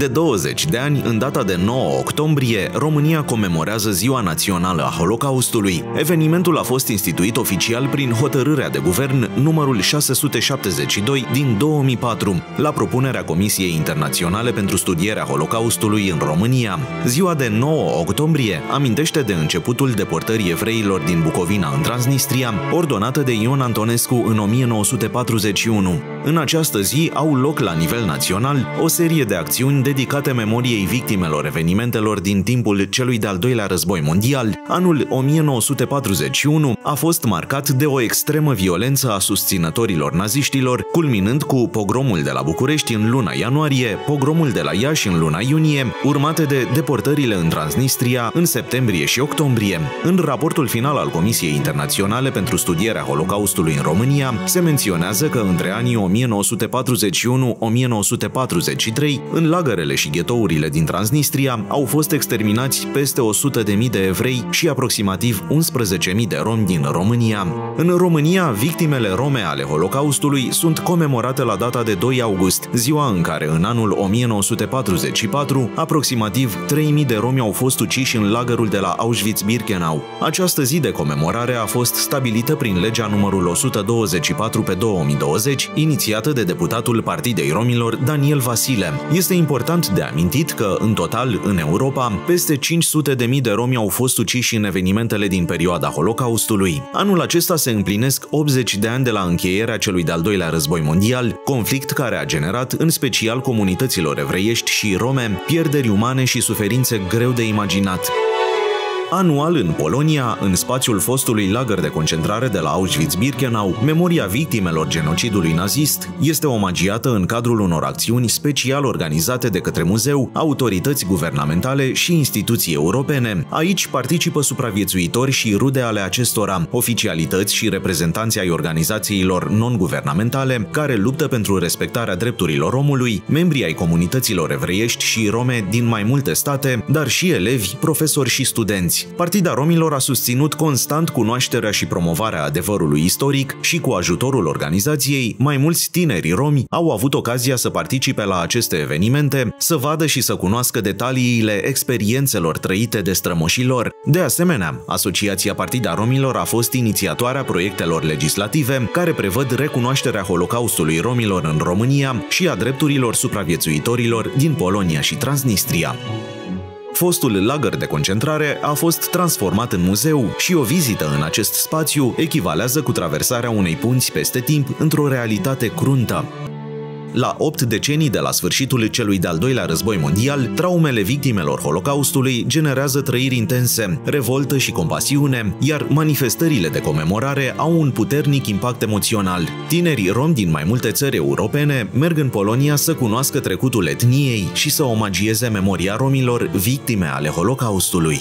De 20 de ani, în data de 9 octombrie, România comemorează Ziua Națională a Holocaustului. Evenimentul a fost instituit oficial prin hotărârea de guvern numărul 672 din 2004, la propunerea Comisiei Internaționale pentru Studierea Holocaustului în România. Ziua de 9 octombrie amintește de începutul deportării evreilor din Bucovina în Transnistria, ordonată de Ion Antonescu în 1941. În această zi au loc la nivel național o serie de acțiuni dedicate memoriei victimelor evenimentelor din timpul celui de-al doilea război mondial. Anul 1941 a fost marcat de o extremă violență a susținătorilor naziștilor, culminând cu pogromul de la București în luna ianuarie, pogromul de la Iași în luna iunie, urmate de deportările în Transnistria în septembrie și octombrie. În raportul final al Comisiei Internaționale pentru Studierea Holocaustului în România se menționează că între anii 1941-1943, în lagărele și ghetourile din Transnistria au fost exterminați peste 100.000 de evrei și aproximativ 11.000 de romi din România. În România, victimele rome ale Holocaustului sunt comemorate la data de 2 august, ziua în care, în anul 1944, aproximativ 3.000 de romi au fost uciși în lagărul de la Auschwitz-Birkenau. Această zi de comemorare a fost stabilită prin legea numărul 124 pe 2020, inițiată de deputatul Partidei Romilor Daniel Vasile. Este important de amintit că, în total, în Europa, peste 500.000 de romi au fost uciși în evenimentele din perioada Holocaustului. Anul acesta se împlinesc 80 de ani de la încheierea celui de-al doilea război mondial, conflict care a generat, în special comunităților evreiești și rome, pierderi umane și suferințe greu de imaginat. Anual, în Polonia, în spațiul fostului lagăr de concentrare de la Auschwitz-Birkenau, memoria victimelor genocidului nazist este omagiată în cadrul unor acțiuni special organizate de către muzeu, autorități guvernamentale și instituții europene. Aici participă supraviețuitori și rude ale acestora, oficialități și reprezentanți ai organizațiilor non-guvernamentale care luptă pentru respectarea drepturilor omului, membrii ai comunităților evreiești și rome din mai multe state, dar și elevi, profesori și studenți. Partida Romilor a susținut constant cunoașterea și promovarea adevărului istoric și, cu ajutorul organizației, mai mulți tineri romi au avut ocazia să participe la aceste evenimente, să vadă și să cunoască detaliile experiențelor trăite de strămoșii lor. De asemenea, Asociația Partida Romilor a fost inițiatoarea proiectelor legislative care prevăd recunoașterea Holocaustului romilor în România și a drepturilor supraviețuitorilor din Polonia și Transnistria. Fostul lagăr de concentrare a fost transformat în muzeu și o vizită în acest spațiu echivalează cu traversarea unei punți peste timp într-o realitate cruntă. La 8 decenii de la sfârșitul celui de-al doilea război mondial, traumele victimelor Holocaustului generează trăiri intense, revoltă și compasiune, iar manifestările de comemorare au un puternic impact emoțional. Tinerii romi din mai multe țări europene merg în Polonia să cunoască trecutul etniei și să omagieze memoria romilor victime ale Holocaustului.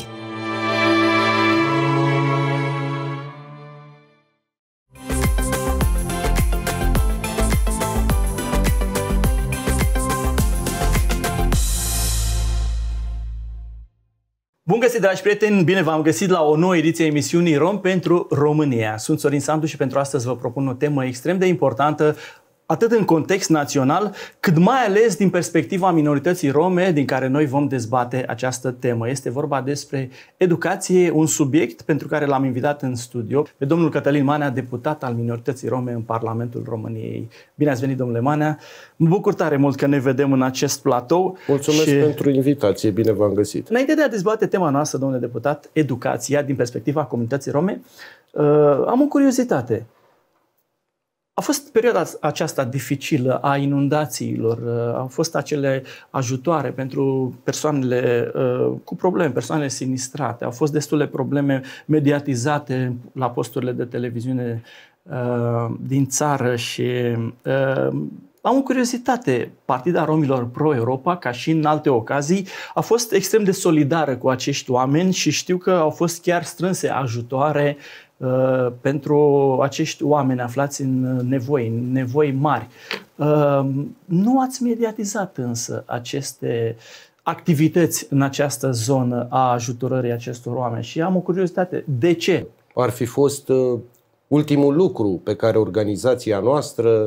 Bun găsit, dragi prieteni! Bine v-am găsit la o nouă ediție a emisiunii Rom pentru România. Sunt Sorin Sandu și pentru astăzi vă propun o temă extrem de importantă, atât în context național, cât mai ales din perspectiva minorității rome, din care noi vom dezbate această temă. Este vorba despre educație, un subiect pentru care l-am invitat în studio pe domnul Cătălin Manea, deputat al minorității rome în Parlamentul României. Bine ați venit, domnule Manea! Mă bucur tare mult că ne vedem în acest platou. Mulțumesc pentru invitație, bine v-am găsit. Înainte de a dezbate tema noastră, domnule deputat, educația din perspectiva comunității rome, am o curiozitate. A fost perioada aceasta dificilă a inundațiilor, au fost acele ajutoare pentru persoanele cu probleme, persoanele sinistrate, au fost destule probleme mediatizate la posturile de televiziune din țară și am o curiozitate. Partida Romilor Pro-Europa, ca și în alte ocazii, a fost extrem de solidară cu acești oameni și știu că au fost chiar strânse ajutoare pentru acești oameni aflați în nevoi mari. Nu ați mediatizat însă aceste activități în această zonă a ajutorării acestor oameni și am o curiozitate. De ce? Ar fi fost ultimul lucru pe care organizația noastră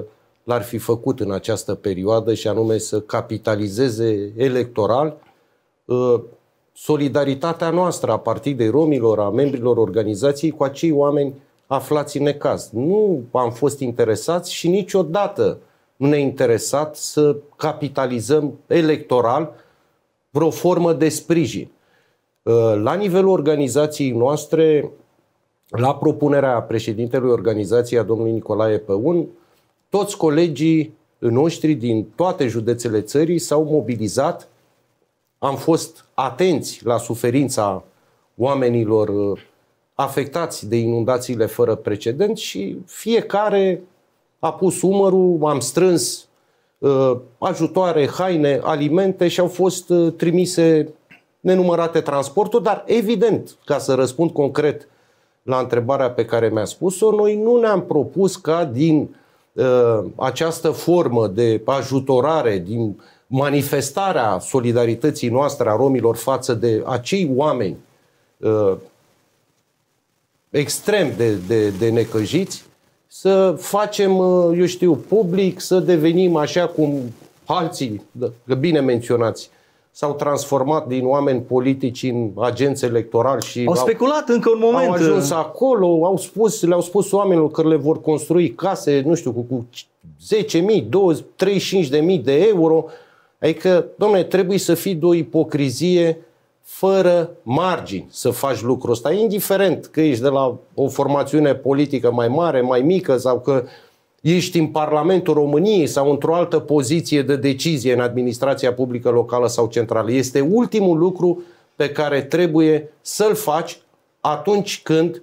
l-ar fi făcut în această perioadă, și anume să capitalizeze electoral solidaritatea noastră a Partidei Romilor, a membrilor organizației cu acei oameni aflați în necaz. Nu am fost interesați și niciodată nu ne-a interesat să capitalizăm electoral vreo formă de sprijin. La nivelul organizației noastre, la propunerea președintelui organizației, a domnului Nicolae Păun, toți colegii noștri din toate județele țării s-au mobilizat. Am fost atenți la suferința oamenilor afectați de inundațiile fără precedent și fiecare a pus umărul, am strâns ajutoare, haine, alimente și au fost trimise nenumărate transporturi, dar evident, ca să răspund concret la întrebarea pe care mi-a spus-o, noi nu ne-am propus ca din această formă de ajutorare, din manifestarea solidarității noastre a romilor față de acei oameni extrem de necăjiți, să facem, eu știu, public, să devenim așa cum alții, bine menționați, s-au transformat din oameni politici în agenți electorali și au speculat încă un moment. Au ajuns acolo, le-au spus oamenilor că le vor construi case, nu știu, cu 10.000, 35.000 de euro. Adică, dom'le, trebuie să fii de o ipocrizie fără margini să faci lucrul ăsta, indiferent că ești de la o formațiune politică mai mare, mai mică, sau că ești în Parlamentul României sau într-o altă poziție de decizie în administrația publică locală sau centrală. Este ultimul lucru pe care trebuie să-l faci atunci când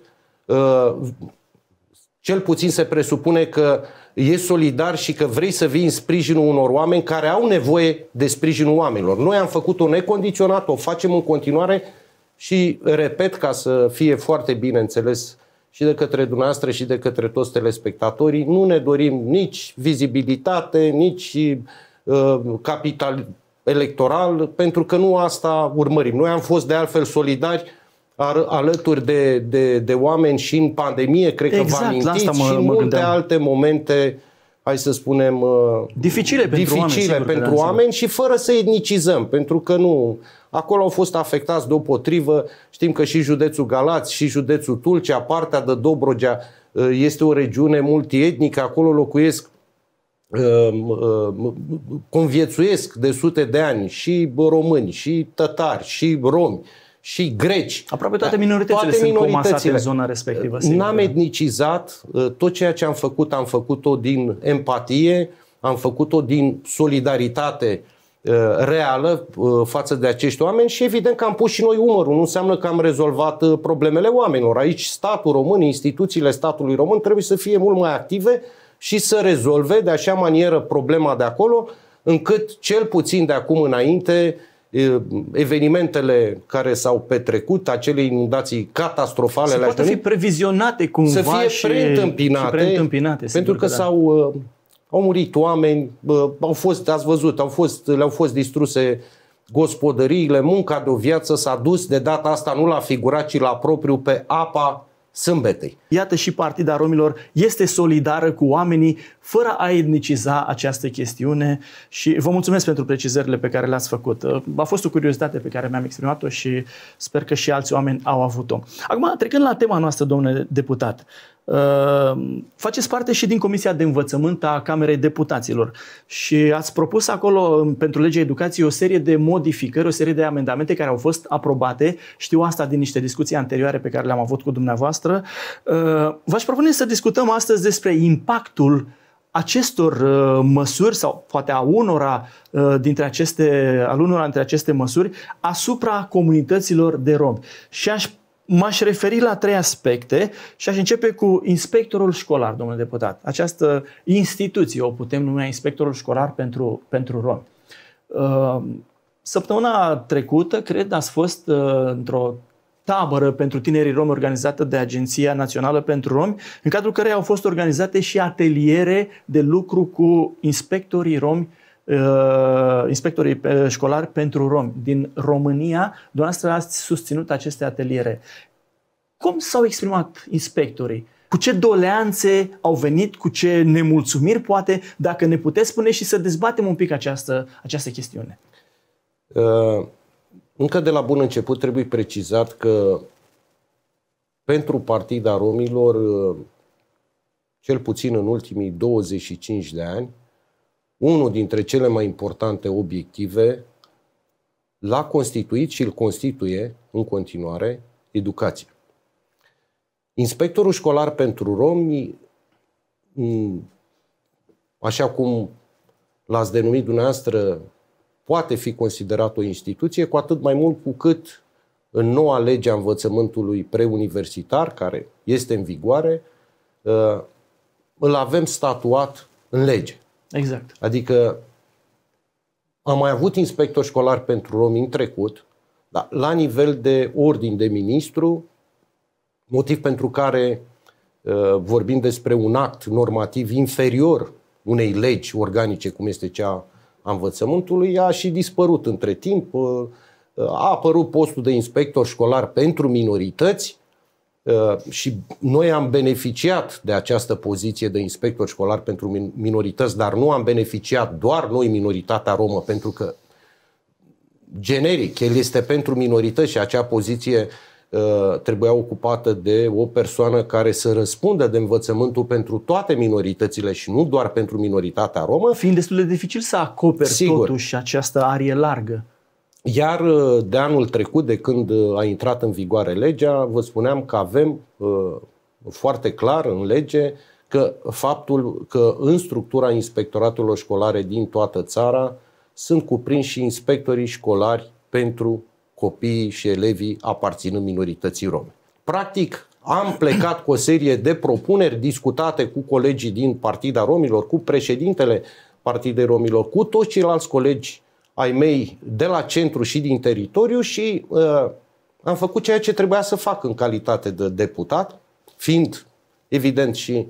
cel puțin se presupune că ești solidar și că vrei să vii în sprijinul unor oameni care au nevoie de sprijinul oamenilor. Noi am făcut-o necondiționat, o facem în continuare și, repet, ca să fie foarte bine înțeles și de către dumneavoastră și de către toți telespectatorii, nu ne dorim nici vizibilitate, nici capital electoral, pentru că nu asta urmărim. Noi am fost de altfel solidari alături de oameni și în pandemie, cred că vă amintiți, și în multe alte momente, hai să spunem, dificile pentru oameni și fără să etnicizăm, pentru că nu. Acolo au fost afectați deopotrivă. Știm că și județul Galați și județul Tulcea, partea de Dobrogea, este o regiune multietnică, acolo locuiesc, conviețuiesc de sute de ani și români, și tătari, și romi, și greci. Aproape toate minoritățile sunt comasate în zona respectivă. N-am etnicizat. Tot ceea ce am făcut-o din empatie, am făcut-o din solidaritate reală față de acești oameni și evident că am pus și noi umărul. Nu înseamnă că am rezolvat problemele oamenilor. Aici statul român, instituțiile statului român trebuie să fie mult mai active și să rezolve de așa manieră problema de acolo, încât cel puțin de acum înainte evenimentele care s-au petrecut, acele inundații catastrofale, să poată fi previzionate cumva, să fie preîntâmpinate, pentru că au murit oameni, au fost, ați văzut, le-au fost distruse gospodăriile, munca de o viață s-a dus de data asta nu la figurat, ci la propriu pe apa sâmbetei. Iată, și Partida Romilor este solidară cu oamenii fără a etniciza această chestiune și vă mulțumesc pentru precizările pe care le-ați făcut. A fost o curiozitate pe care mi-am exprimat-o și sper că și alți oameni au avut-o. Acum, trecând la tema noastră, domnule deputat, faceți parte și din Comisia de Învățământ a Camerei Deputaților și ați propus acolo pentru legea educației o serie de modificări, o serie de amendamente care au fost aprobate. Știu asta din niște discuții anterioare pe care le-am avut cu dumneavoastră. V-aș propune să discutăm astăzi despre impactul acestor măsuri sau poate a unora dintre aceste măsuri asupra comunităților de romi. Și m-aș referi la 3 aspecte și aș începe cu inspectorul școlar, domnule deputat. Această instituție o putem numi inspectorul școlar pentru romi. Săptămâna trecută, cred, ați fost într-o tabără pentru tinerii romi organizată de Agenția Națională pentru Romi, în cadrul căreia au fost organizate și ateliere de lucru cu inspectorii romi, inspectorii școlari pentru romi din România. Dumneavoastră ați susținut aceste ateliere. Cum s-au exprimat inspectorii? cu ce doleanțe au venit, cu ce nemulțumiri poate, dacă ne puteți spune și să dezbatem un pic această chestiune. Încă de la bun început trebuie precizat că pentru Partida Romilor, cel puțin în ultimii 25 de ani, unul dintre cele mai importante obiective l-a constituit și îl constituie în continuare educația. Inspectorul școlar pentru romi, așa cum l-ați denumit dumneavoastră, poate fi considerat o instituție, cu atât mai mult cu cât în noua lege a învățământului preuniversitar, care este în vigoare, îl avem statuat în lege. Exact. Adică am mai avut inspector școlar pentru romi în trecut, dar la nivel de ordin de ministru, motiv pentru care vorbim despre un act normativ inferior unei legi organice, cum este cea a învățământului, a și dispărut între timp. A apărut postul de inspector școlar pentru minorități și noi am beneficiat de această poziție de inspector școlar pentru minorități, dar nu am beneficiat doar noi, minoritatea romă, pentru că generic, el este pentru minorități și acea poziție trebuia ocupată de o persoană care să răspundă de învățământul pentru toate minoritățile și nu doar pentru minoritatea romă. Fiind destul de dificil să acoperi totuși această arie largă. Iar de anul trecut, de când a intrat în vigoare legea, vă spuneam că avem foarte clar în lege că faptul că în structura inspectoratelor școlare din toată țara sunt cuprinși și inspectorii școlari pentru copiii și elevii aparținând minorității rome. Practic, am plecat cu o serie de propuneri discutate cu colegii din Partida Romilor, cu președintele Partidei Romilor, cu toți ceilalți colegi ai mei de la centru și din teritoriu și am făcut ceea ce trebuia să fac în calitate de deputat, fiind evident și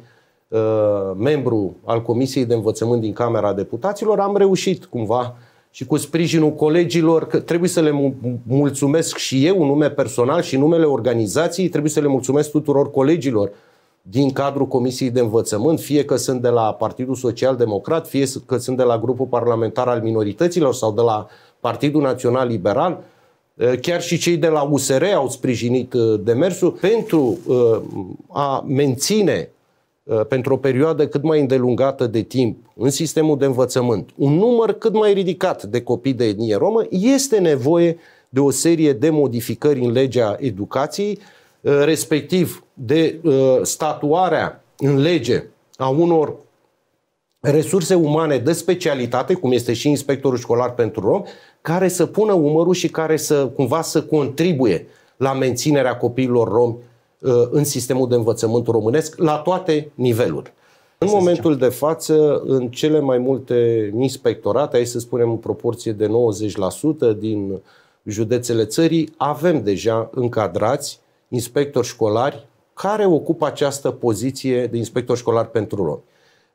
membru al Comisiei de Învățământ din Camera Deputaților, am reușit cumva și cu sprijinul colegilor, că trebuie să le mulțumesc și eu în nume personal și în numele organizației, trebuie să le mulțumesc tuturor colegilor din cadrul Comisiei de Învățământ, fie că sunt de la Partidul Social Democrat, fie că sunt de la grupul parlamentar al minorităților sau de la Partidul Național Liberal, chiar și cei de la USR au sprijinit demersul pentru a menține pentru o perioadă cât mai îndelungată de timp în sistemul de învățământ un număr cât mai ridicat de copii de etnie romă. Este nevoie de o serie de modificări în legea educației, respectiv de statuarea în lege a unor resurse umane de specialitate, cum este și inspectorul școlar pentru romi, care să pună umărul și care să cumva să contribuie la menținerea copiilor romi în sistemul de învățământ românesc la toate nivelurile. În momentul de față, în cele mai multe inspectorate, aici să spunem în proporție de 90% din județele țării, avem deja încadrați inspectori școlari care ocupă această poziție de inspector școlar pentru romi.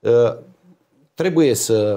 Trebuie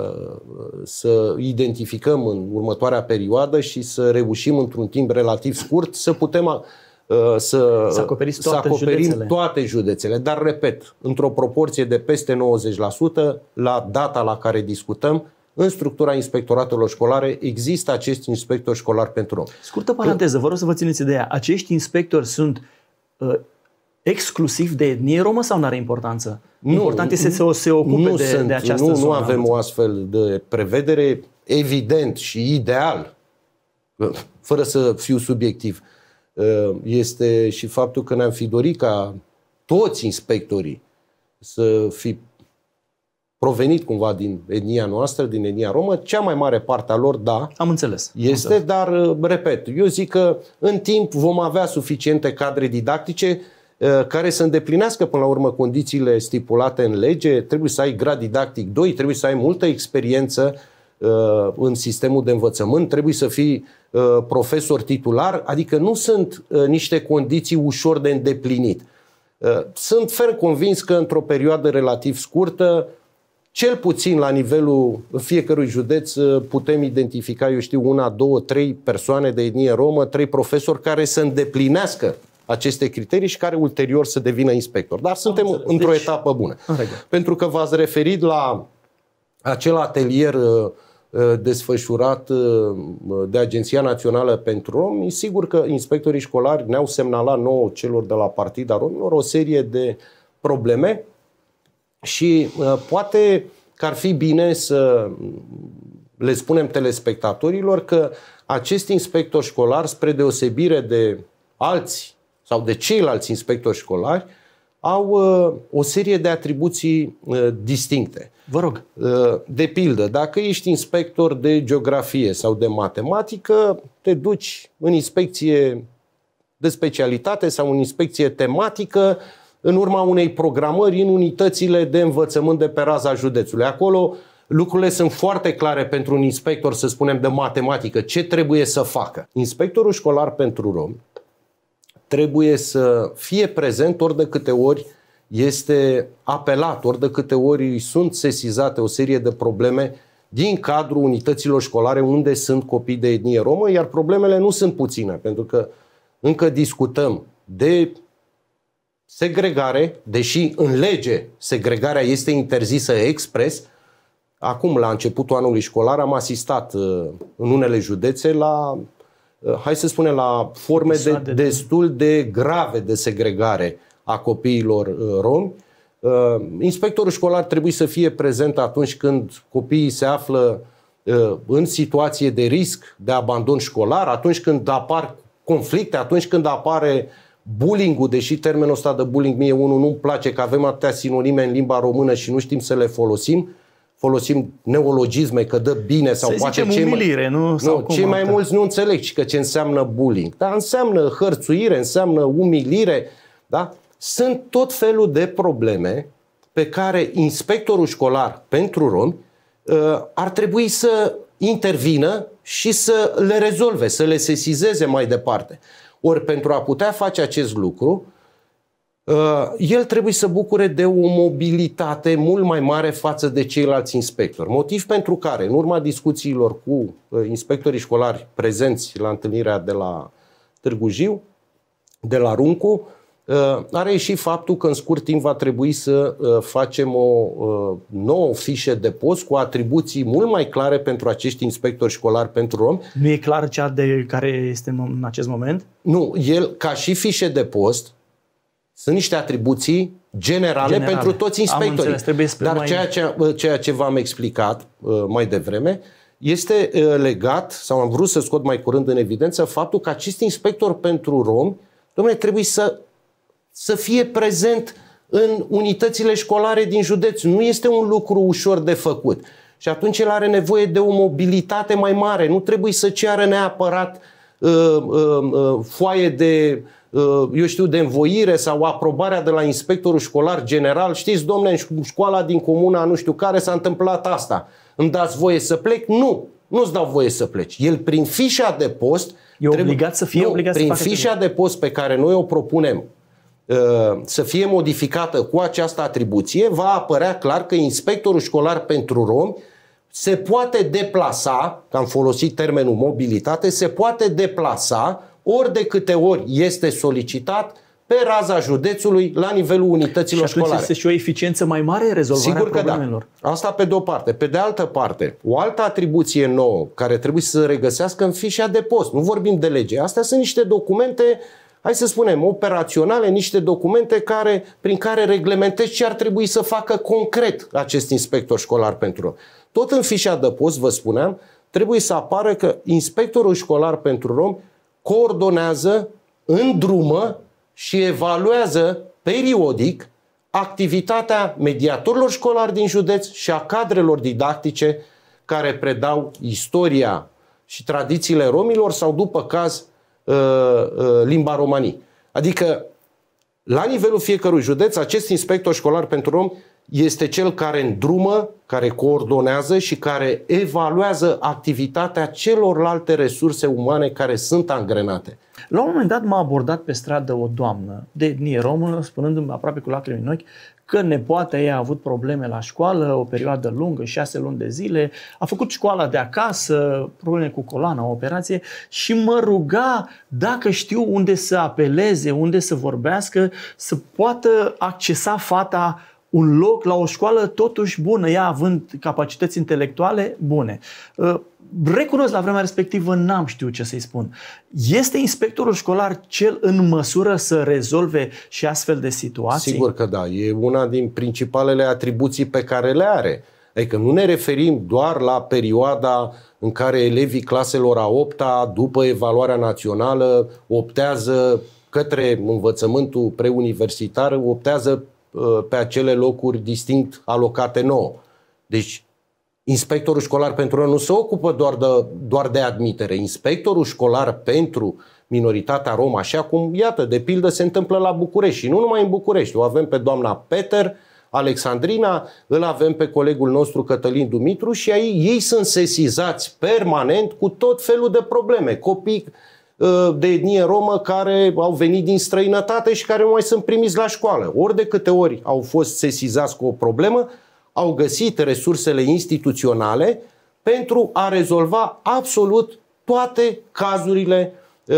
să identificăm în următoarea perioadă și să reușim într-un timp relativ scurt să putem să acoperim toate județele. Dar, repet, într-o proporție de peste 90%, la data la care discutăm, în structura inspectoratelor școlare există acest inspector școlar pentru romi. Scurtă paranteză, vă rog să vă țineți ideea. Acești inspectori sunt exclusiv de etnie romă sau nu are importanță? Important este să se ocupe de această zonă. Nu avem o astfel de prevedere. Evident și ideal, fără să fiu subiectiv, este și faptul că ne-am fi dorit ca toți inspectorii să fi provenit cumva din etnia noastră, din etnia romă. Cea mai mare parte a lor, da. Am înțeles. Este, dar, repet, eu zic că în timp vom avea suficiente cadre didactice care să îndeplinească până la urmă condițiile stipulate în lege. Trebuie să ai grad didactic 2, trebuie să ai multă experiență în sistemul de învățământ, trebuie să fii profesor titular, adică nu sunt niște condiții ușor de îndeplinit. Sunt ferm convins că într-o perioadă relativ scurtă, cel puțin la nivelul fiecărui județ, putem identifica, eu știu, 1, 2, 3 persoane de etnie romă, 3 profesori care să îndeplinească aceste criterii și care ulterior să devină inspector. Dar suntem într-o etapă bună. Pentru că v-ați referit la acel atelier desfășurat de Agenția Națională pentru Romi, sigur că inspectorii școlari ne-au semnalat nouă, celor de la Partida Romilor, o serie de probleme și poate că ar fi bine să le spunem telespectatorilor că acești inspectori școlari, spre deosebire de alți sau de ceilalți inspectori școlari, au o serie de atribuții distincte. Vă rog. De pildă, dacă ești inspector de geografie sau de matematică, te duci în inspecție de specialitate sau în inspecție tematică în urma unei programări în unitățile de învățământ de pe raza județului. Acolo lucrurile sunt foarte clare pentru un inspector, să spunem, de matematică, ce trebuie să facă. Inspectorul școlar pentru romi trebuie să fie prezent ori de câte ori este apelat, ori de câte ori sunt sesizate o serie de probleme din cadrul unităților școlare unde sunt copii de etnie romă, iar problemele nu sunt puține, pentru că încă discutăm de segregare, deși în lege segregarea este interzisă expres. Acum, la începutul anului școlar, am asistat în unele județe la, hai să spunem, la forme destul de grave de segregare a copiilor romi. Inspectorul școlar trebuie să fie prezent atunci când copiii se află în situație de risc de abandon școlar, atunci când apar conflicte, atunci când apare bullying-ul, deși termenul ăsta de bullying mie unul nu-mi place, că avem atâtea sinonime în limba română și nu știm să le folosim. Folosim neologisme că dă bine sau poate umilire, cei mai mulți nu înțeleg că ce înseamnă bullying. Dar înseamnă hărțuire, înseamnă umilire, da? Sunt tot felul de probleme pe care inspectorul școlar pentru romi ar trebui să intervină și să le rezolve, să le sesizeze mai departe. Ori pentru a putea face acest lucru, el trebuie să bucure de o mobilitate mult mai mare față de ceilalți inspectori. Motiv pentru care, în urma discuțiilor cu inspectorii școlari prezenți la întâlnirea de la Târgu Jiu, de la Runcu, a reieșit faptul că în scurt timp va trebui să facem o nouă fișă de post cu atribuții mult mai clare pentru acești inspectori școlari pentru romi. Nu e clar cea de care este în acest moment? Nu, el, ca și fișe de post, sunt niște atribuții generale pentru toți inspectorii. Dar ceea ce v-am explicat mai devreme este legat, sau am vrut să scot mai curând în evidență, faptul că acest inspector pentru romi, dom'le, trebuie să fie prezent în unitățile școlare din județ. Nu este un lucru ușor de făcut. Și atunci el are nevoie de o mobilitate mai mare. Nu trebuie să ceară neapărat foaie de, eu știu, de învoire sau aprobarea de la inspectorul școlar general. Știți, domnule, în școala din comuna nu știu care s-a întâmplat asta. Îmi dați voie să plec? Nu, nu-ți dau voie să pleci. El prin fișa de post obligat să fie obligat prin fișa de post pe care noi o propunem să fie modificată cu această atribuție, va apărea clar că inspectorul școlar pentru romi se poate deplasa, că am folosit termenul mobilitate, se poate deplasa ori de câte ori este solicitat pe raza județului la nivelul unităților școlare. Și atunci este și o eficiență mai mare în rezolvarea problemelor. Da. Asta pe de o parte. Pe de altă parte, o altă atribuție nouă care trebuie să se regăsească în fișa de post. Nu vorbim de lege. Astea sunt niște documente, hai să spunem, operaționale, niște documente prin care reglementezi ce ar trebui să facă concret acest inspector școlar pentru romi. Tot în fișa de post, vă spuneam, trebuie să apară că inspectorul școlar pentru romi coordonează, îndrumă și evaluează periodic activitatea mediatorilor școlari din județ și a cadrelor didactice care predau istoria și tradițiile romilor sau, după caz, limba romanii. Adică, la nivelul fiecărui județ, acest inspector școlar pentru romi este cel care îndrumă, care coordonează și care evaluează activitatea celorlalte resurse umane care sunt angrenate. La un moment dat m-a abordat pe stradă o doamnă de etnie română, spunându-mi aproape cu lacrimi în ochi că nepoata ei a avut probleme la școală o perioadă lungă, 6 luni de zile, a făcut școala de acasă, probleme cu coloana, o operație, și mă ruga dacă știu unde să apeleze, unde să vorbească, să poată accesa fata un loc la o școală totuși bună, ea având capacități intelectuale bune. Recunosc, la vremea respectivă n-am știut ce să-i spun. Este inspectorul școlar cel în măsură să rezolve și astfel de situații? Sigur că da. E una din principalele atribuții pe care le are. Adică nu ne referim doar la perioada în care elevii claselor a 8-a, după evaluarea națională, optează către învățământul preuniversitar, optează pe acele locuri distinct alocate nouă. Deci, inspectorul școlar pentru noi nu se ocupă doar de admitere. Inspectorul școlar pentru minoritatea romă, așa cum, iată, de pildă se întâmplă la București. Și nu numai în București. O avem pe doamna Peter Alexandrina, îl avem pe colegul nostru Cătălin Dumitru și ei sunt sesizați permanent cu tot felul de probleme. Copii de etnie romă care au venit din străinătate și care nu mai sunt primiți la școală. Ori de câte ori au fost sesizați cu o problemă, au găsit resursele instituționale pentru a rezolva absolut toate cazurile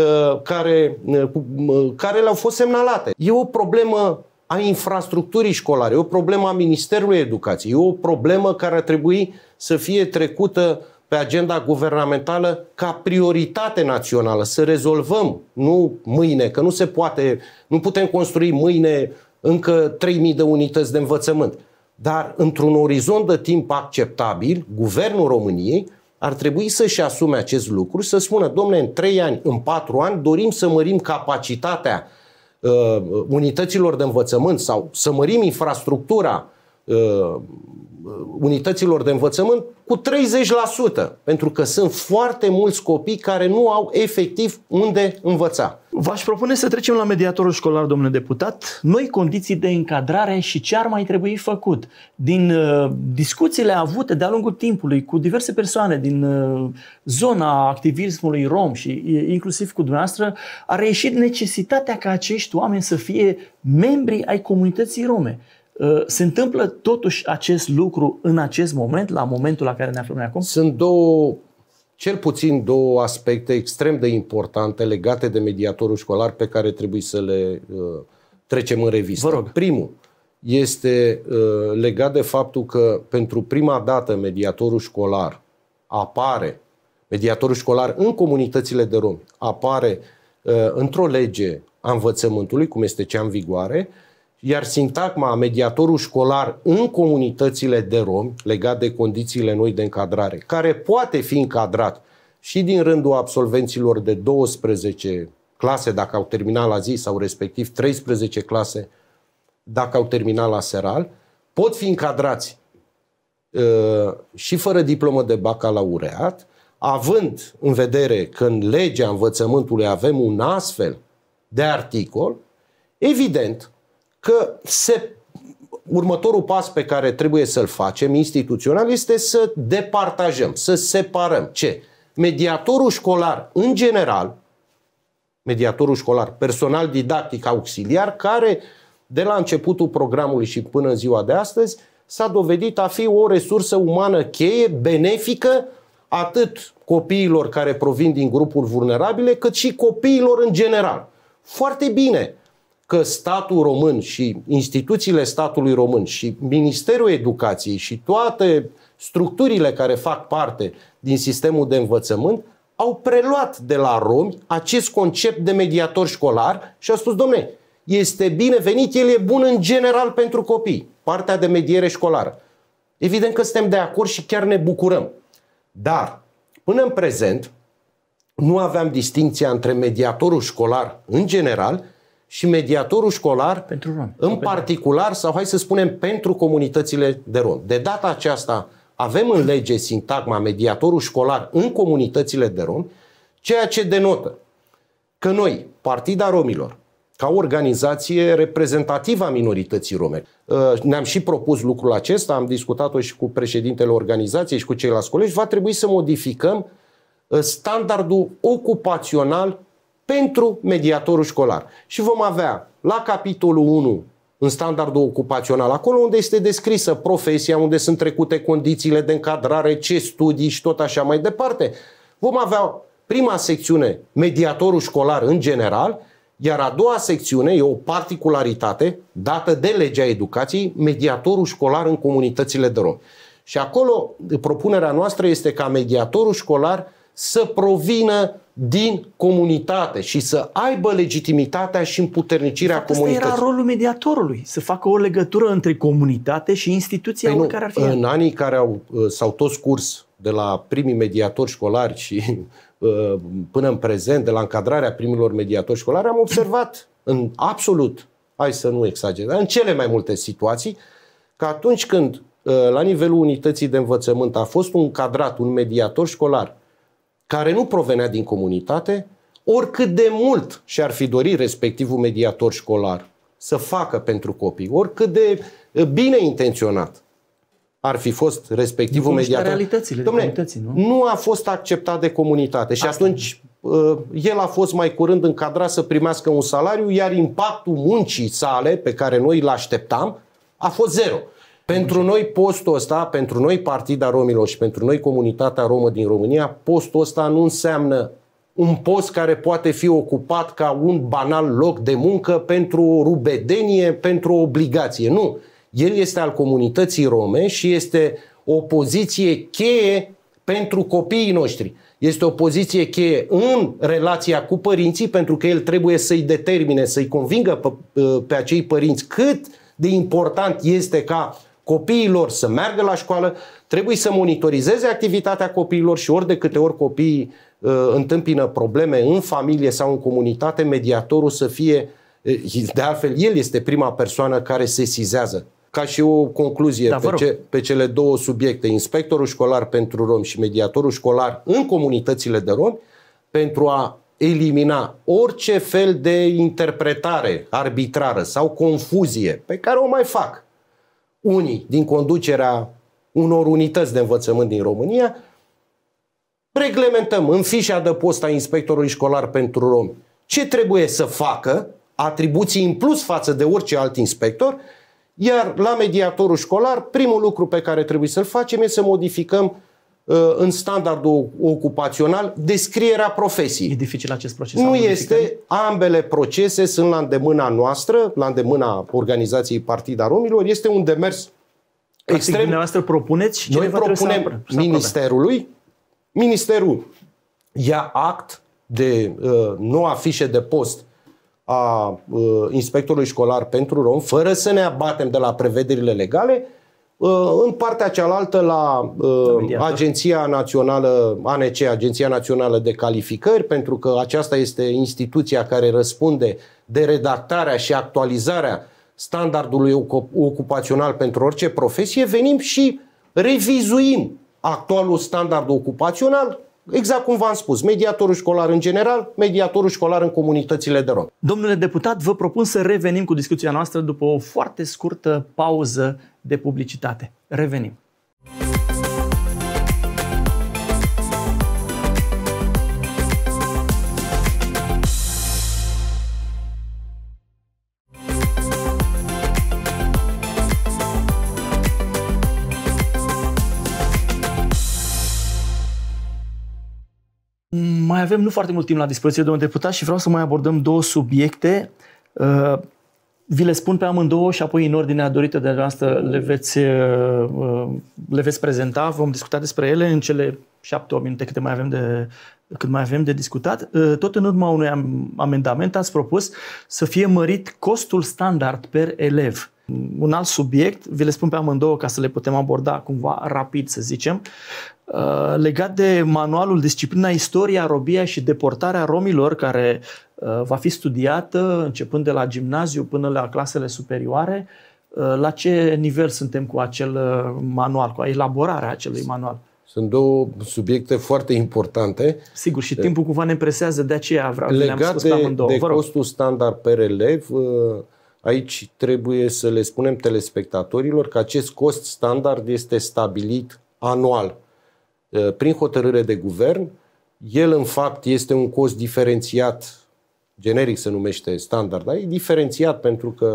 care le-au fost semnalate. E o problemă a infrastructurii școlare, e o problemă a Ministerului Educației, e o problemă care ar trebui să fie trecută pe agenda guvernamentală ca prioritate națională, să rezolvăm, nu mâine, că nu se poate, nu putem construi mâine încă 3000 de unități de învățământ. Dar într-un orizont de timp acceptabil, Guvernul României ar trebui să-și asume acest lucru, să spună, domnule, în 3 ani, în 4 ani, dorim să mărim capacitatea unităților de învățământ sau să mărim infrastructura unităților de învățământ cu 30%, pentru că sunt foarte mulți copii care nu au efectiv unde învăța. V-aș propune să trecem la mediatorul școlar, domnule deputat, noi condiții de încadrare și ce ar mai trebui făcut. Din discuțiile avute de-a lungul timpului cu diverse persoane din zona activismului rom și inclusiv cu dumneavoastră, a reieșit necesitatea ca acești oameni să fie membri ai comunității rome. Se întâmplă totuși acest lucru în acest moment, la momentul la care ne aflăm noi acum? Sunt cel puțin două aspecte extrem de importante legate de mediatorul școlar pe care trebuie să le trecem în revistă. Vă rog. Primul este legat de faptul că pentru prima dată mediatorul școlar în comunitățile de romi apare într-o lege a învățământului, cum este cea în vigoare, iar sintagma mediatorul școlar în comunitățile de romi, legat de condițiile noi de încadrare, care poate fi încadrat și din rândul absolvenților de 12 clase dacă au terminat la zi sau respectiv 13 clase dacă au terminat la seral, pot fi încadrați și fără diplomă de bacalaureat, având în vedere că în legea învățământului avem un astfel de articol, evident că următorul pas pe care trebuie să-l facem instituțional este să departajăm, să separăm ce? Mediatorul școlar în general, mediatorul școlar personal didactic auxiliar, care de la începutul programului și până în ziua de astăzi s-a dovedit a fi o resursă umană cheie, benefică, atât copiilor care provin din grupuri vulnerabile, cât și copiilor în general. Foarte bine că statul român și instituțiile statului român și Ministerul Educației și toate structurile care fac parte din sistemul de învățământ au preluat de la romi acest concept de mediator școlar și au spus, dom'le, este binevenit, el e bun în general pentru copii, partea de mediere școlară. Evident că suntem de acord și chiar ne bucurăm. Dar, până în prezent, nu aveam distincția între mediatorul școlar în general și mediatorul școlar pentru romi, în particular, sau hai să spunem pentru comunitățile de romi. De data aceasta avem în lege sintagma mediatorul școlar în comunitățile de romi, ceea ce denotă că noi, Partida Romilor, ca organizație reprezentativă a minorității rome, ne-am și propus lucrul acesta, am discutat-o și cu președintele organizației și cu ceilalți colegi, va trebui să modificăm standardul ocupațional pentru mediatorul școlar. Și vom avea la capitolul 1 în standardul ocupațional, acolo unde este descrisă profesia, unde sunt trecute condițiile de încadrare, ce studii și tot așa mai departe. Vom avea prima secțiune, mediatorul școlar în general, iar a doua secțiune e o particularitate dată de legea educației, mediatorul școlar în comunitățile de romi. Și acolo propunerea noastră este ca mediatorul școlar să provină din comunitate și să aibă legitimitatea și împuternicirea comunității. Asta era rolul mediatorului, să facă o legătură între comunitate și instituția oricare ar fi. În anii care s-au tot scurs de la primii mediatori școlari și până în prezent, de la încadrarea primilor mediatori școlari, am observat în absolut, hai să nu exagerăm, în cele mai multe situații, că atunci când la nivelul unității de învățământ a fost încadrat un mediator școlar care nu provenea din comunitate, oricât de mult și-ar fi dorit respectivul mediator școlar să facă pentru copii, oricât de bine intenționat ar fi fost respectivul mediator. Realitățile comunității, nu a fost acceptat de comunitate și atunci el a fost mai curând încadrat să primească un salariu, iar impactul muncii sale, pe care noi îl așteptam, a fost zero. Pentru noi postul ăsta, pentru noi Partida Romilor și pentru noi comunitatea romă din România, postul ăsta nu înseamnă un post care poate fi ocupat ca un banal loc de muncă pentru o rubedenie, pentru o obligație. Nu. El este al comunității rome și este o poziție cheie pentru copiii noștri. Este o poziție cheie în relația cu părinții, pentru că el trebuie să-i determine, să-i convingă pe acei părinți cât de important este ca copiilor să meargă la școală, trebuie să monitorizeze activitatea copiilor și ori de câte ori copiii întâmpină probleme în familie sau în comunitate, mediatorul să fie, de altfel el este prima persoană care sesizează. Ca și o concluzie pe cele două subiecte, inspectorul școlar pentru romi și mediatorul școlar în comunitățile de romi, pentru a elimina orice fel de interpretare arbitrară sau confuzie pe care o mai fac unii din conducerea unor unități de învățământ din România, reglementăm în fișa de post a inspectorului școlar pentru romi ce trebuie să facă, atribuții în plus față de orice alt inspector, iar la mediatorul școlar, primul lucru pe care trebuie să-l facem este să modificăm în standardul ocupațional descrierea profesiei. E dificil acest proces? Nu este. Ambele procese sunt la îndemâna noastră, la îndemâna organizației Partida Romilor. Este un demers extrem. Dumneavoastră propuneți și noi propunem Ministerului. Ministerul ia act de noua fișă de post a inspectorului școlar pentru rom, fără să ne abatem de la prevederile legale. În partea cealaltă la Agenția Națională, ANC, Agenția Națională de Calificări, pentru că aceasta este instituția care răspunde de redactarea și actualizarea standardului ocupațional pentru orice profesie, venim și revizuim actualul standard ocupațional, exact cum v-am spus, mediatorul școlar în general, mediatorul școlar în comunitățile de romi. Domnule deputat, vă propun să revenim cu discuția noastră după o foarte scurtă pauză de publicitate. Revenim. Mai avem nu foarte mult timp la dispoziție, domnule deputat, și vreau să mai abordăm două subiecte. Vi le spun pe amândouă și apoi în ordinea dorită de noastră le veți prezenta. Vom discuta despre ele în cele 7-8 minute cât mai avem de discutat. Tot în urma unui amendament ați propus să fie mărit costul standard per elev. Un alt subiect, vi le spun pe amândouă ca să le putem aborda cumva rapid, să zicem, legat de manualul Disciplina, Istoria, Robia și Deportarea Romilor, care va fi studiată începând de la gimnaziu până la clasele superioare. La ce nivel suntem cu acel manual, cu elaborarea acelui manual? Sunt două subiecte foarte importante. Sigur, și timpul cumva ne presează, de aceea vreau să le-am spus pe amândouă. Legat de costul standard per elev, aici trebuie să le spunem telespectatorilor că acest cost standard este stabilit anual prin hotărâre de guvern. El, în fapt, este un cost diferențiat, generic se numește standard, dar e diferențiat pentru că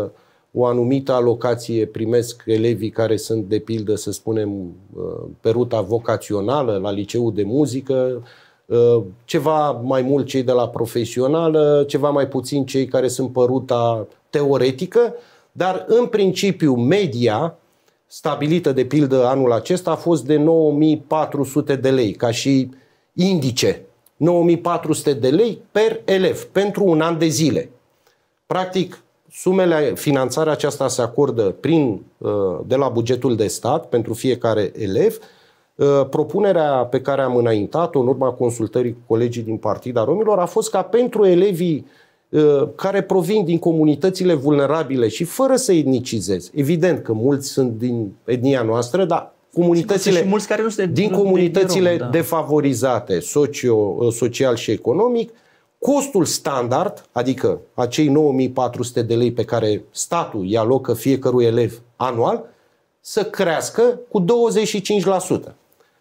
o anumită alocație primesc elevii care sunt, de pildă, să spunem, pe ruta vocațională, la liceul de muzică, ceva mai mult cei de la profesională, ceva mai puțin cei care sunt pe ruta teoretică, dar în principiu media stabilită, de pildă, anul acesta a fost de 9400 de lei, ca și indice. 9400 de lei per elev, pentru un an de zile. Practic, sumele, finanțarea aceasta se acordă de la bugetul de stat pentru fiecare elev. Propunerea pe care am înaintat-o în urma consultării cu colegii din Partida Romilor a fost ca pentru elevii care provin din comunitățile vulnerabile și fără să etnicizez, evident că mulți sunt din etnia noastră, dar comunitățile, mulți care nu din comunitățile defavorizate social și economic, costul standard, adică acei 9400 de lei pe care statul îi alocă fiecărui elev anual, să crească cu 25%.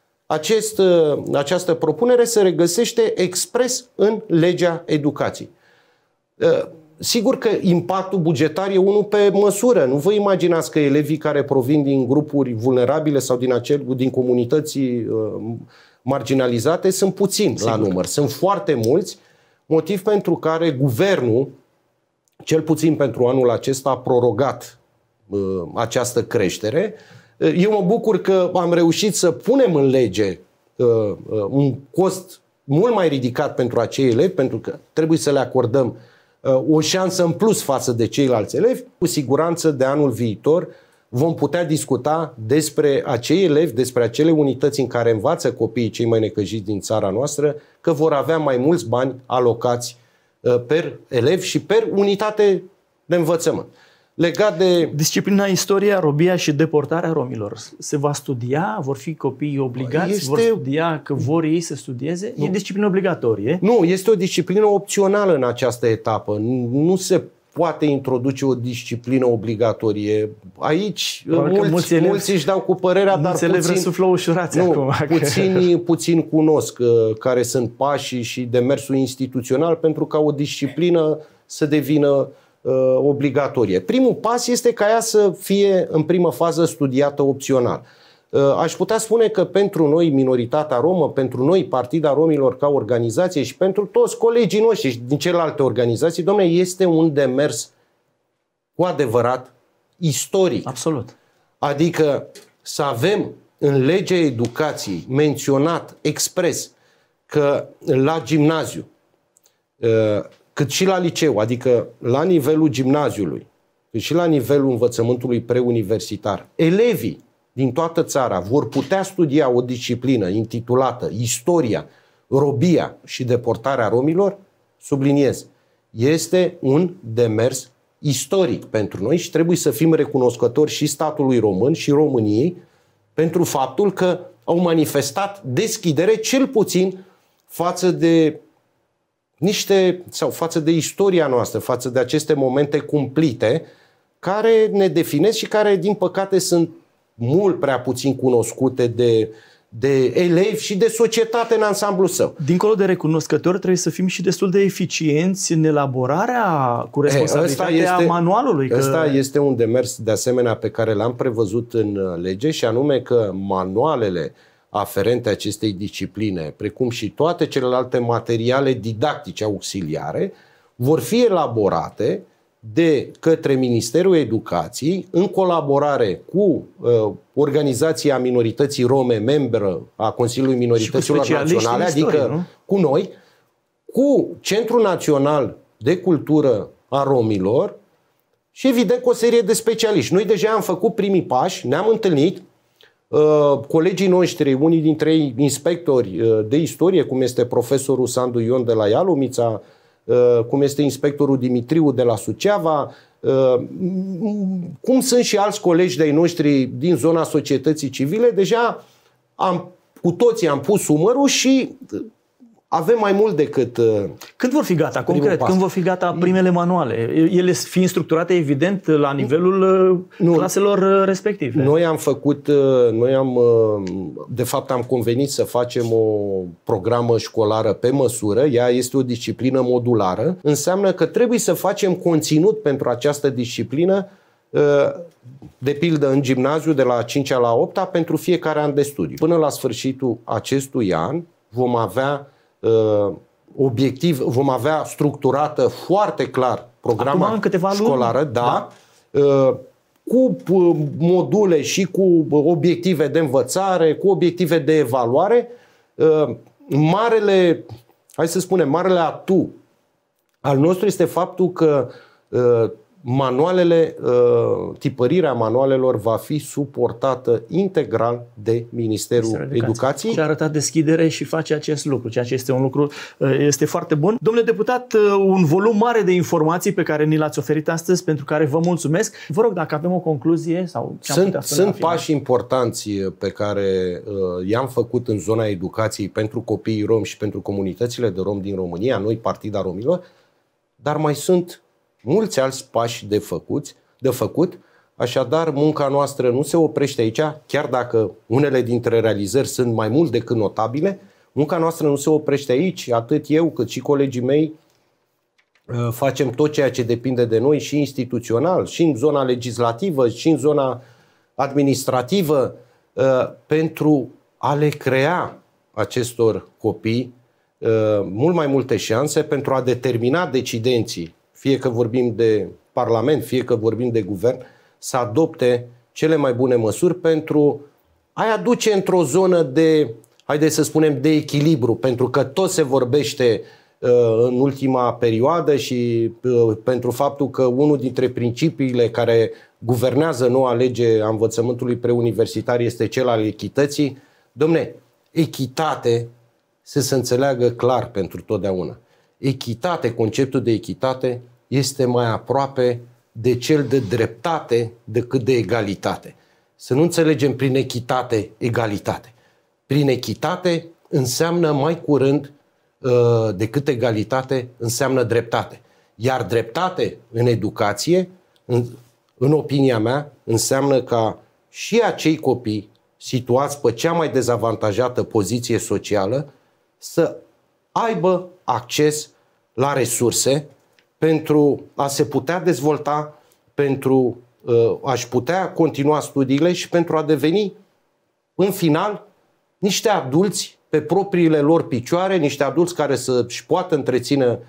Această propunere se regăsește expres în legea educației. Sigur că impactul bugetar e unul pe măsură. Nu vă imaginați că elevii care provin din grupuri vulnerabile sau din comunități marginalizate sunt puțini la număr. Sunt foarte mulți, motiv pentru care guvernul, cel puțin pentru anul acesta, a prorogat această creștere. Eu mă bucur că am reușit să punem în lege un cost mult mai ridicat pentru acei elevi, pentru că trebuie să le acordăm o șansă în plus față de ceilalți elevi. Cu siguranță de anul viitor vom putea discuta despre acei elevi, despre acele unități în care învață copiii cei mai necăjiți din țara noastră, că vor avea mai mulți bani alocați per elev și per unitate de învățământ. Legat de disciplina istoria, robia și deportarea romilor, se va studia? Vor fi copiii obligați? Vor studia că vor ei să studieze? Nu. E disciplină obligatorie? Nu, este o disciplină opțională în această etapă. Nu se poate introduce o disciplină obligatorie. Aici mulți își dau cu părerea, dar puțin cunosc care sunt pașii și demersul instituțional pentru ca o disciplină să devină obligatorie. Primul pas este ca ea să fie în primă fază studiată opțional. Aș putea spune că pentru noi, minoritatea romă, pentru noi, Partida Romilor ca organizație și pentru toți colegii noștri din celelalte organizații, dom'le, este un demers cu adevărat istoric. Absolut. Adică să avem în legea educației menționat expres că la gimnaziu, cât și la liceu, adică la nivelul gimnaziului, cât și la nivelul învățământului preuniversitar, elevii din toată țara vor putea studia o disciplină intitulată Istoria, robia și deportarea romilor, subliniez, este un demers istoric pentru noi și trebuie să fim recunoscători și statului român și României pentru faptul că au manifestat deschidere cel puțin față de față de istoria noastră, față de aceste momente cumplite care ne definesc și care, din păcate, sunt mult prea puțin cunoscute de elevi și de societate în ansamblu său. Dincolo de recunoscători, trebuie să fim și destul de eficienți în elaborarea cu responsabilitatea manualului. Ăsta este un demers, de asemenea, pe care l-am prevăzut în lege, și anume că manualele aferente acestei discipline, precum și toate celelalte materiale didactice auxiliare, vor fi elaborate de către Ministerul Educației în colaborare cu Organizația Minorității Rome, membră a Consiliului Minorităților Naționale, adică cu noi, cu Centrul Național de Cultură a Romilor și, evident, cu o serie de specialiști. Noi deja am făcut primii pași, ne-am întâlnit, colegii noștri, unii dintre ei inspectori de istorie, cum este profesorul Sandu Ion de la Ialomița, cum este inspectorul Dimitriu de la Suceava, cum sunt și alți colegi de-ai noștri din zona societății civile, deja cu toții am pus umărul și avem mai mult decât... Când vor fi gata, concret? Când vor fi gata primele manuale? Ele fiind structurate, evident, la nivelul claselor respective. De fapt, am convenit să facem o programă școlară pe măsură. Ea este o disciplină modulară. Înseamnă că trebuie să facem conținut pentru această disciplină de pildă în gimnaziu de la 5-a la 8-a pentru fiecare an de studiu. Până la sfârșitul acestui an vom avea vom avea structurată foarte clar programa școlară, da. Cu module și cu obiective de învățare, cu obiective de evaluare. Marele atu al nostru este faptul că tipărirea manualelor va fi suportată integral de Ministerul Educației. Și a arătat deschidere și face acest lucru, ceea ce este un lucru este foarte bun. Domnule deputat, un volum mare de informații pe care ni l-ați oferit astăzi, pentru care vă mulțumesc. Vă rog, dacă avem o concluzie sau ce am putea spune. Sunt pași importanți pe care i-am făcut în zona educației pentru copiii romi și pentru comunitățile de romi din România, noi, Partida Romilor, dar mai sunt mulți alți pași de făcut, așadar munca noastră nu se oprește aici, chiar dacă unele dintre realizări sunt mai mult decât notabile, munca noastră nu se oprește aici, atât eu cât și colegii mei facem tot ceea ce depinde de noi și instituțional, și în zona legislativă, și în zona administrativă, pentru a le crea acestor copii mult mai multe șanse, pentru a determina decidenții, fie că vorbim de Parlament, fie că vorbim de Guvern, să adopte cele mai bune măsuri pentru a-i aduce într-o zonă de, haideți să spunem, de echilibru, pentru că tot se vorbește în ultima perioadă și pentru faptul că unul dintre principiile care guvernează noua lege a învățământului preuniversitar este cel al echității. Dom'le, echitate să se înțeleagă clar pentru totdeauna. Echitate, conceptul de echitate este mai aproape de cel de dreptate decât de egalitate. Să nu înțelegem prin echitate egalitate. Prin echitate înseamnă mai curând decât egalitate, înseamnă dreptate. Iar dreptate în educație, în opinia mea, înseamnă ca și acei copii situați pe cea mai dezavantajată poziție socială să aibă acces la resurse pentru a se putea dezvolta, pentru a-și putea continua studiile și pentru a deveni, în final, niște adulți pe propriile lor picioare, niște adulți care să-și poată întreține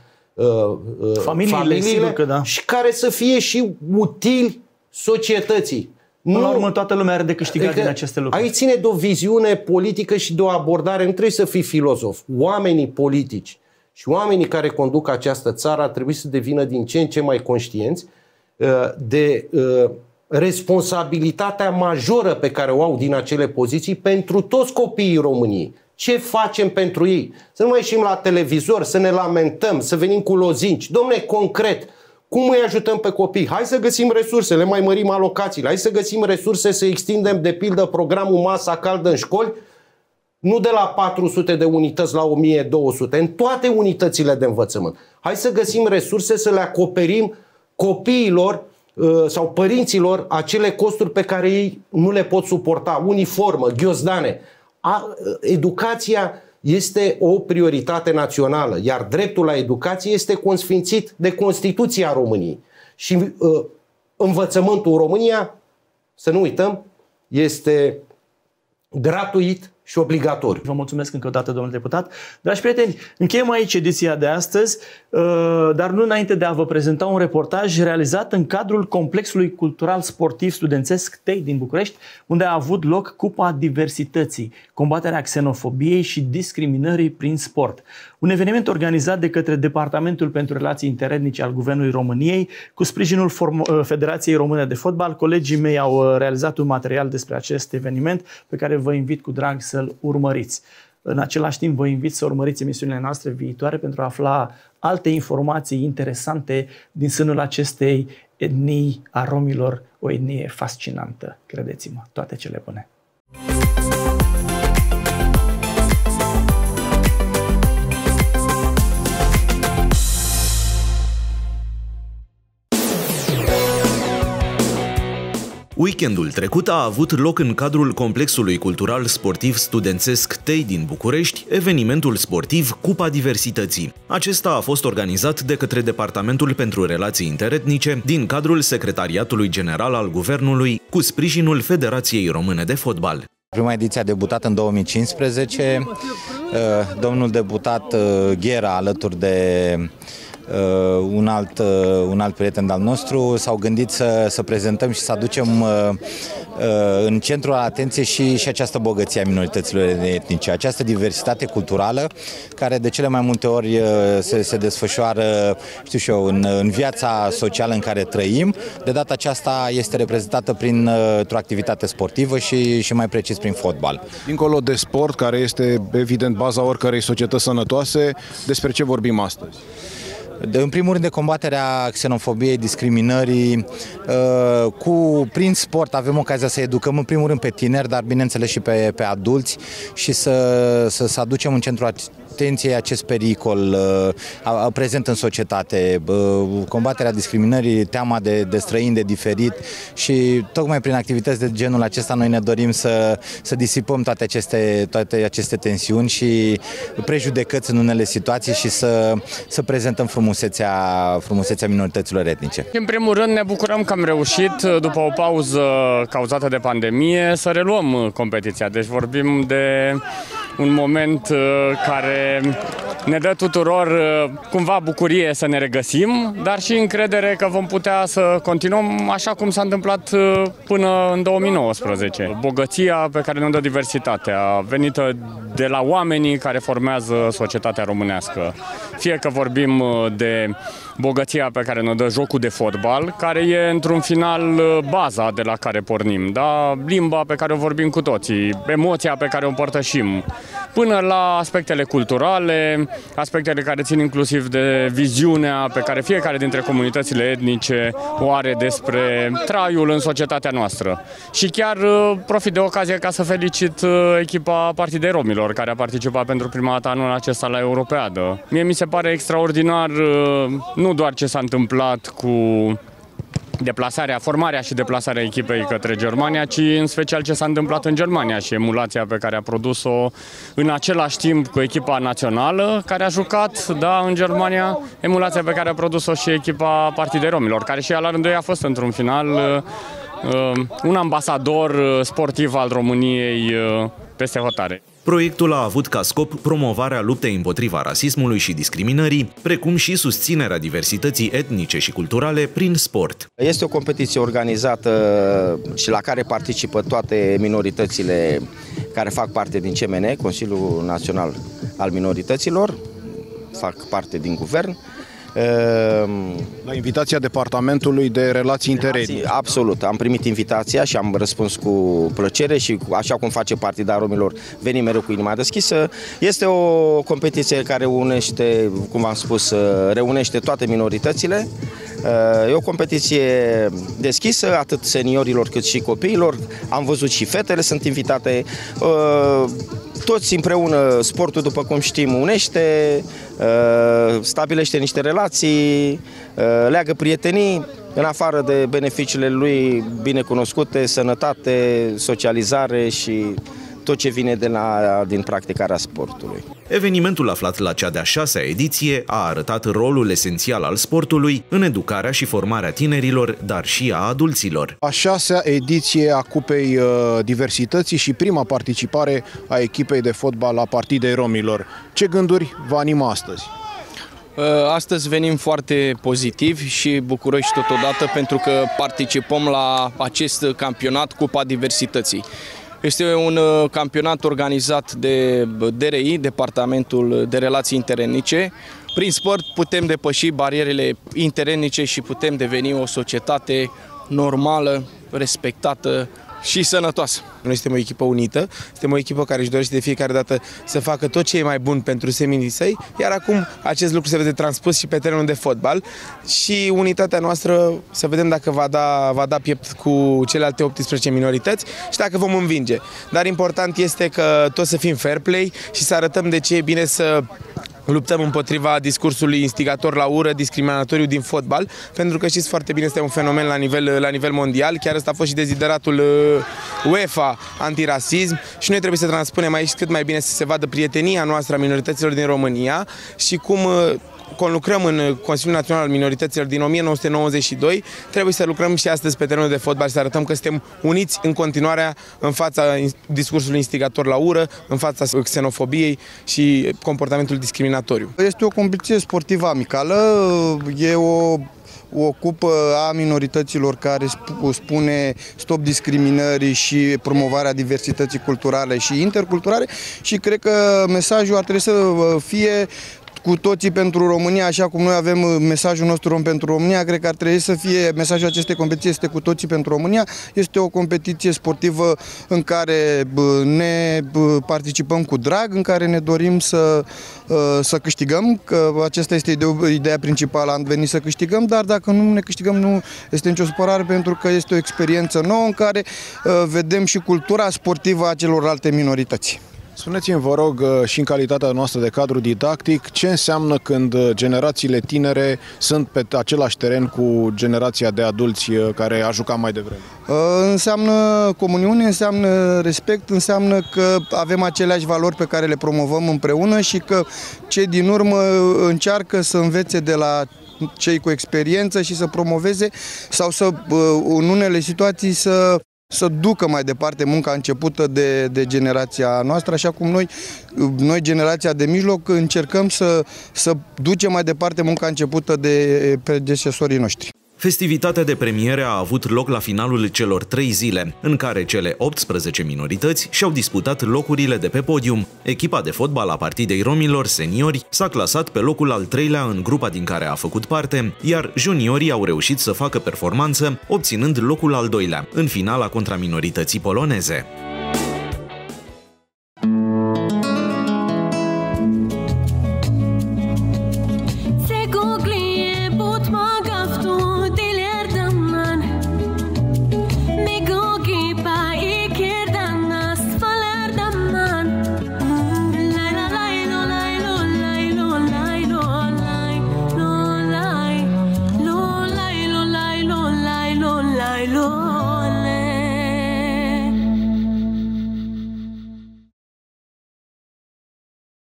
familiile că da. Și care să fie și utili societății. Până la urmă, toată lumea are de câștigat din aceste lucruri. Aici ține de o viziune politică și de o abordare. Nu trebuie să fii filozof. Oamenii politici și oamenii care conduc această țară ar trebui să devină din ce în ce mai conștienți de responsabilitatea majoră pe care o au din acele poziții pentru toți copiii României. Ce facem pentru ei? Să nu mai ieșim la televizor, să ne lamentăm, să venim cu lozinci. Dom'le, concret, cum îi ajutăm pe copii? Hai să găsim resurse, le mai mărim alocațiile. Hai să găsim resurse să extindem, de pildă, programul Masa Caldă în școli, nu de la 400 de unități la 1200, în toate unitățile de învățământ. Hai să găsim resurse să le acoperim copiilor sau părinților acele costuri pe care ei nu le pot suporta. Uniformă, ghiozdane. Educația este o prioritate națională, iar dreptul la educație este consfințit de Constituția României. Și învățământul în România, să nu uităm, este gratuit și obligatoriu. Vă mulțumesc încă o dată, domnule deputat. Dragi prieteni, încheiem aici ediția de astăzi, dar nu înainte de a vă prezenta un reportaj realizat în cadrul Complexului Cultural Sportiv Studențesc TEI din București, unde a avut loc Cupa Diversității, combaterea xenofobiei și discriminării prin sport. Un eveniment organizat de către Departamentul pentru Relații Interetnice al Guvernului României, cu sprijinul Federației Române de Fotbal. Colegii mei au realizat un material despre acest eveniment pe care vă invit cu drag să-l urmăriți. În același timp, vă invit să urmăriți emisiunile noastre viitoare pentru a afla alte informații interesante din sânul acestei etnii a romilor, o etnie fascinantă, credeți-mă. Toate cele bune! Weekendul trecut a avut loc în cadrul complexului cultural sportiv studențesc Tei din București evenimentul sportiv Cupa Diversității. Acesta a fost organizat de către Departamentul pentru Relații Interetnice din cadrul Secretariatului General al Guvernului cu sprijinul Federației Române de Fotbal. Prima ediție a debutat în 2015. Domnul deputat Ghera, alături de un alt prieten al nostru, s-au gândit să prezentăm și să aducem în centrul atenției și această bogăție a minorităților etnice, această diversitate culturală care de cele mai multe ori se desfășoară, știu și eu, în viața socială în care trăim. De data aceasta este reprezentată printr-o activitate sportivă și mai precis prin fotbal. Dincolo de sport, care este evident baza oricărei societăți sănătoase, despre ce vorbim astăzi? În primul rând de combaterea xenofobiei, discriminării, prin sport avem ocazia să educăm în primul rând pe tineri, dar bineînțeles și pe adulți și să aducem în centrul atenției acest pericol prezent în societate, combaterea discriminării, teama de străin, de diferit și tocmai prin activități de genul acesta noi ne dorim să disipăm toate aceste tensiuni și prejudecăți în unele situații și să prezentăm frumusețea minorităților etnice. În primul rând ne bucurăm că am reușit, după o pauză cauzată de pandemie, să reluăm competiția. Deci vorbim de un moment care ne dă tuturor cumva bucurie să ne regăsim, dar și încredere că vom putea să continuăm așa cum s-a întâmplat până în 2019. Bogăția pe care ne dă diversitatea, venită de la oamenii care formează societatea românească. Fie că vorbim de bogăția pe care ne dă jocul de fotbal, care e într-un final baza de la care pornim, da? Limba pe care o vorbim cu toții, emoția pe care o împărtășim, până la aspectele culturale, aspectele care țin inclusiv de viziunea pe care fiecare dintre comunitățile etnice o are despre traiul în societatea noastră. Și chiar profit de ocazie ca să felicit echipa Partidei Romilor, care a participat pentru prima dată anul acesta la Europeadă. Mie mi se pare extraordinar nu doar ce s-a întâmplat cu formarea și deplasarea echipei către Germania, ci în special ce s-a întâmplat în Germania și emulația pe care a produs-o în același timp cu echipa națională care a jucat, în Germania, emulația pe care a produs-o și echipa Partidei Romilor, care și ea la rândul ei a fost într-un final un ambasador sportiv al României peste hotare. Proiectul a avut ca scop promovarea luptei împotriva rasismului și discriminării, precum și susținerea diversității etnice și culturale prin sport. Este o competiție organizată și la care participă toate minoritățile care fac parte din CMN, Consiliul Național al Minorităților, fac parte din guvern. La invitația Departamentului de Relații Interetnice. Absolut, am primit invitația și am răspuns cu plăcere și așa cum face Partida Romilor, venim mereu cu inima deschisă. Este o competiție care unește, cum v-am spus, reunește toate minoritățile. E o competiție deschisă, atât seniorilor cât și copiilor. Am văzut și fetele sunt invitate. Toți împreună, sportul, după cum știm, unește, stabilește niște relații, leagă prietenii, în afară de beneficiile lui binecunoscute, sănătate, socializare și tot ce vine din practicarea sportului. Evenimentul aflat la cea de-a 6-a ediție a arătat rolul esențial al sportului în educarea și formarea tinerilor, dar și a adulților. A 6-a ediție a Cupei Diversității și prima participare a echipei de fotbal a Partidei Romilor. Ce gânduri vă animă astăzi? Astăzi venim foarte pozitivi și bucuroși totodată pentru că participăm la acest campionat Cupa Diversității. Este un campionat organizat de DRI, Departamentul de Relații Interetnice. Prin sport putem depăși barierele interetnice și putem deveni o societate normală, respectată și sănătoasă. Noi suntem o echipă unită, suntem o echipă care își dorește de fiecare dată să facă tot ce e mai bun pentru seminii săi, iar acum acest lucru se vede transpus și pe terenul de fotbal și unitatea noastră, să vedem dacă va da piept cu celelalte 18 minorități și dacă vom învinge. Dar important este că toți să fim fair play și să arătăm de ce e bine să luptăm împotriva discursului instigator la ură, discriminatoriu din fotbal, pentru că știți foarte bine, este un fenomen la nivel mondial, chiar ăsta a fost și dezideratul UEFA antirasism și noi trebuie să transpunem aici cât mai bine să se vadă prietenia noastră a minorităților din România și cum conlucrăm în Consiliul Național al Minorităților din 1992, trebuie să lucrăm și astăzi pe terenul de fotbal și să arătăm că suntem uniți în continuare în fața discursului instigator la ură, în fața xenofobiei și comportamentul discriminatoriu. Este o competiție sportivă amicală, e o cupă a minorităților care spune stop discriminării și promovarea diversității culturale și interculturale și cred că mesajul ar trebui să fie cu toții pentru România, așa cum noi avem mesajul nostru Rom pentru România, cred că ar trebui să fie mesajul acestei competiții este cu toții pentru România. Este o competiție sportivă în care ne participăm cu drag, în care ne dorim să câștigăm, că aceasta este ideea principală, am venit să câștigăm, dar dacă nu ne câștigăm nu este nicio supărare pentru că este o experiență nouă în care vedem și cultura sportivă a celorlalte minorități. Spuneți-mi, vă rog, și în calitatea noastră de cadru didactic, ce înseamnă când generațiile tinere sunt pe același teren cu generația de adulți care a jucat mai devreme? Înseamnă comuniune, înseamnă respect, înseamnă că avem aceleași valori pe care le promovăm împreună și că cei din urmă încearcă să învețe de la cei cu experiență și să promoveze sau să, în unele situații, să ducă mai departe munca începută de generația noastră, așa cum noi generația de mijloc, încercăm să ducem mai departe munca începută de predecesorii noștri. Festivitatea de premiere a avut loc la finalul celor 3 zile, în care cele 18 minorități și-au disputat locurile de pe podium. Echipa de fotbal a Partidei Romilor seniori s-a clasat pe locul al 3-lea în grupa din care a făcut parte, iar juniorii au reușit să facă performanță, obținând locul al 2-lea, în finala contra minorității poloneze.